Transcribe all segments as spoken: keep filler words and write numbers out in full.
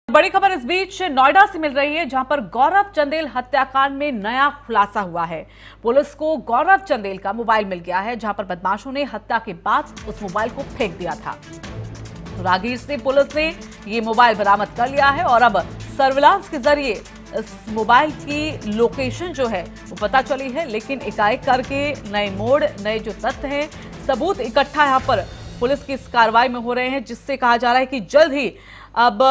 बड़ी खबर इस बीच नोएडा से मिल रही है, जहां पर गौरव चंदेल हत्याकांड में नया खुलासा हुआ है। पुलिस को गौरव चंदेल का मोबाइल मिल गया है, जहां पर बदमाशों ने हत्या के बाद उस मोबाइल को फेंक दिया था। रागीर से पुलिस ने ये मोबाइल बरामद कर लिया है और अब सर्विलांस के जरिए इस मोबाइल की लोकेशन जो है वो पता चली है। लेकिन एकाएक करके नए मोड़, नए जो तथ्य हैं, सबूत इकट्ठा यहां पर पुलिस की इस कार्रवाई में हो रहे हैं, जिससे कहा जा रहा है कि जल्द ही अब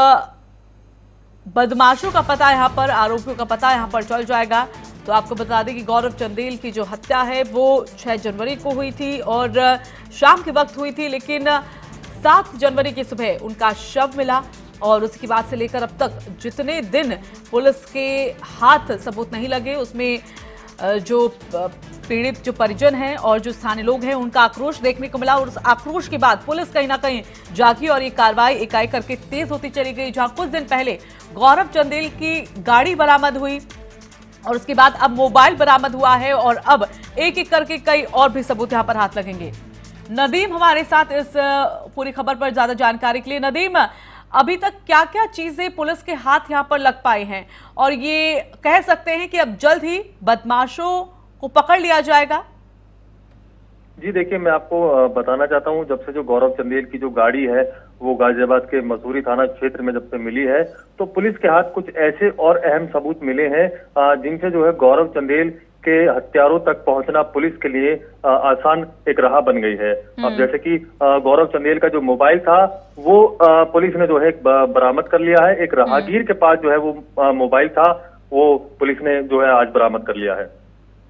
बदमाशों का पता यहां पर, आरोपियों का पता यहां पर चल जाएगा। तो आपको बता दें कि गौरव चंदेल की जो हत्या है वो छह जनवरी को हुई थी और शाम के वक्त हुई थी, लेकिन सात जनवरी की सुबह उनका शव मिला और उसके बाद से लेकर अब तक जितने दिन पुलिस के हाथ सबूत नहीं लगे, उसमें जो पीड़ित जो परिजन हैं और जो स्थानीय लोग हैं उनका आक्रोश देखने को मिला। और उस आक्रोश के बाद पुलिस कहीं ना कहीं जागी और ये कार्रवाई एकाएक करके तेज होती चली गई। जहां कुछ दिन पहले गौरव चंदेल की गाड़ी बरामद हुई और उसके बाद अब मोबाइल बरामद हुआ है और अब एक एक करके कई और भी सबूत यहां पर हाथ लगेंगे। नदीम हमारे साथ इस पूरी खबर पर ज्यादा जानकारी के लिए। नदीम, अभी तक क्या क्या चीजें पुलिस के हाथ यहां पर लग पाई हैं और ये कह सकते हैं कि अब जल्द ही बदमाशों को पकड़ लिया जाएगा? जी देखिए, मैं आपको बताना चाहता हूं, जब से जो गौरव चंदेल की जो गाड़ी है वो गाजियाबाद के मसूरी थाना क्षेत्र में जब से मिली है, तो पुलिस के हाथ कुछ ऐसे और अहम सबूत मिले हैं जिनसे जो है गौरव चंदेल के हत्यारों तक पहुंचना पुलिस के लिए आसान एक राह बन गई है। अब जैसे कि गौरव चंदेल का जो मोबाइल था वो पुलिस ने जो है बरामद कर लिया है। एक राहगीर के पास जो है वो मोबाइल था, वो पुलिस ने जो है आज बरामद कर लिया है।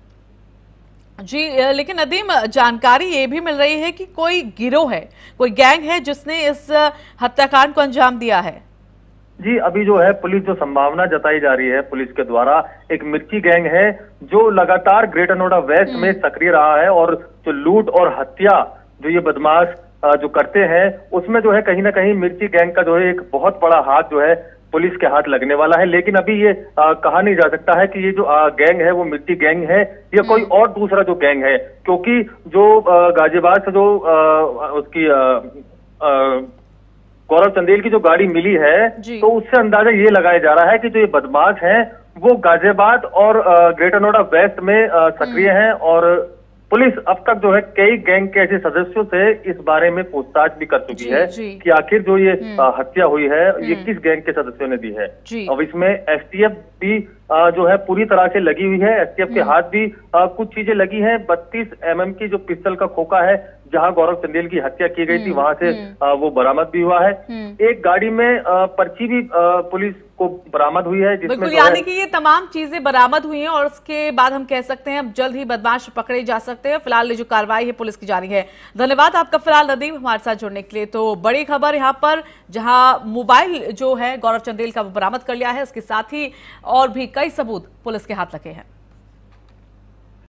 जी, लेकिन नदीम, जानकारी ये भी मिल रही है कि कोई गिरोह है, कोई गैंग है जिसने इस हत्याकांड को अंजाम दिया है। जी, अभी जो है पुलिस जो संभावना जताई जा रही है पुलिस के द्वारा, एक मिर्ची गैंग है जो लगातार ग्रेटर नोएडा वेस्ट में सक्रिय रहा है और जो लूट और हत्या जो ये बदमाश जो करते हैं उसमें जो है कहीं ना कहीं मिर्ची गैंग का जो है एक बहुत बड़ा हाथ जो है पुलिस के हाथ लगने वाला है। लेकिन अभी ये आ, कहा नहीं जा सकता है कि ये जो आ, गैंग है वो मिर्ची गैंग है या कोई और दूसरा जो गैंग है, क्योंकि जो गाजियाबाद से जो आ, उसकी आ, आ, गौरव चंदेल की जो गाड़ी मिली है, तो उससे अंदाजा ये लगाया जा रहा है कि जो ये बदमाश हैं वो गाजियाबाद और ग्रेटर नोएडा वेस्ट में सक्रिय हैं और पुलिस अब तक जो है कई गैंग के ऐसे सदस्यों से इस बारे में पूछताछ भी कर चुकी है कि आखिर जो ये हत्या हुई है ये किस गैंग के सदस्यों ने दी है। अब इसमें एसटीएफ भी जो है पूरी तरह से लगी हुई है। एसटीएफ के हाथ भी कुछ चीजें लगी हैं। बत्तीस एमएम की जो पिस्टल का खोखा है जहां गौरव चंदेल की हत्या की गई थी वहां से वो बरामद भी हुआ है। एक गाड़ी में पर्ची भी पुलिस को बरामद हुई है, जिसमें यानी कि ये तमाम चीजें बरामद हुई हैं और उसके बाद हम कह सकते हैं अब जल्द ही बदमाश पकड़े जा सकते हैं। फिलहाल जो कार्रवाई है पुलिस की जारी है। धन्यवाद आपका फिलहाल नदीम हमारे साथ जुड़ने के लिए। तो बड़ी खबर यहाँ पर, जहां मोबाइल जो है गौरव चंदेल का वो बरामद कर लिया है, इसके साथ ही और भी कई सबूत पुलिस के हाथ लगे हैं।